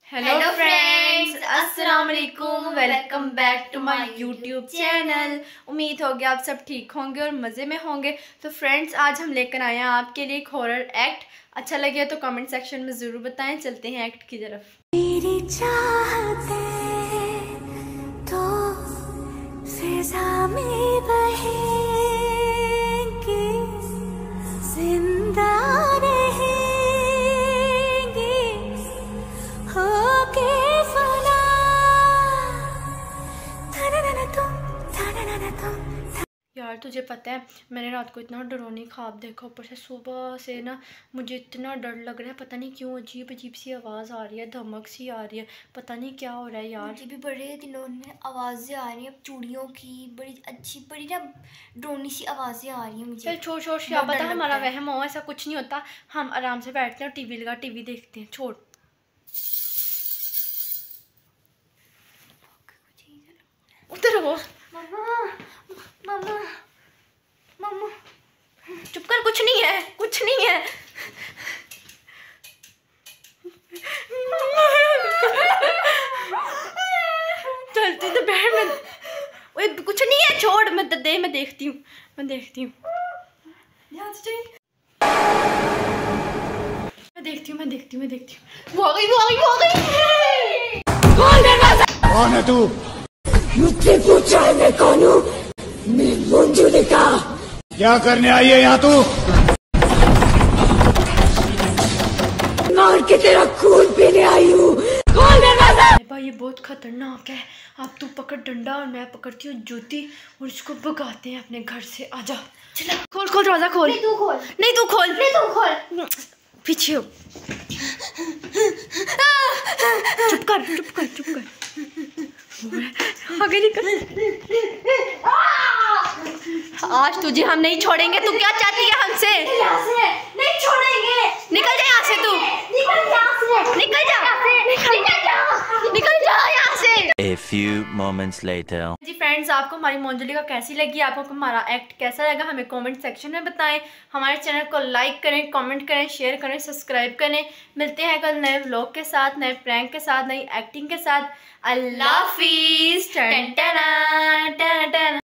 Hello friends, अस्सलाम वालेकुम। Welcome back to my YouTube channel. उम्मीद होगी आप सब ठीक होंगे और मज़े में होंगे। तो फ्रेंड्स, आज हम लेकर आए हैं आपके लिए एक हॉरर एक्ट। अच्छा लगे तो कमेंट सेक्शन में ज़रूर बताएं। चलते हैं एक्ट की तरफ। मेरी चाहते तो फिजा में बहेंगे, जिंदा यार, तुझे पता है मैंने रात को इतना डरावनी ख्वाब देखा। ऊपर से सुबह से ना मुझे इतना डर लग रहा है। पता नहीं क्यों अजीब अजीब सी आवाज़ आ रही है, धमक सी आ रही है। पता नहीं क्या हो रहा है यार। मुझे भी बड़े दिनों में आवाज़ें आ रही हैं चूड़ियों की, बड़ी अच्छी बड़ी ना डरोनी सी आवाज़ें आ रही हैं मुझे। चल छोड़ छोड़, क्या पता हमारा वहम हो, ऐसा कुछ नहीं होता। हम आराम से बैठते हैं, टीवी लगा टीवी देखते हैं। छोड़ उधर हो। मामा मामा चुप कर, कुछ नहीं है, कुछ नहीं है। चल तू तो बैठ। ओए कुछ नहीं है, छोड़। मैं देखती हूँ, मैं देखती हूँ। वो आ गई। कौन है तू? मुझसे पूछा है मैं कौन हूँ? मैं मंजुलिका। क्या करने आई है यहाँ तू? मार के तेरा खून पीने आई हूँ। खोल दरवाजा। भाई ये बहुत खतरनाक है। अब तू पकड़ डंडा और मैं पकड़ती हूँ जूती और इसको भगाते हैं अपने घर से। आजा चला। खोल खोल दरवाजा खोल। नहीं तू खोल। नहीं तू खोल। नहीं तू खोल। पीछे हो। चुप कर। आगे निकल। आज तुझे हम नहीं छोड़ेंगे। तू क्या चाहती है हमसे? यहाँ से नहीं छोड़ेंगे। निकल जा यहाँ से। तू निकल जा यहाँ से। A few moments later. जी फ्रेंड्स, आपको हमारी मंजुलिका कैसी लगी? आपको हमारा एक्ट कैसा लगा? हमें कमेंट सेक्शन में बताएं। हमारे चैनल को लाइक करें, कमेंट करें, शेयर करें, सब्सक्राइब करें। मिलते हैं कल नए व्लॉग के साथ, नए प्रैंक के साथ, नई एक्टिंग के साथ। अल्लाह हाफिज़।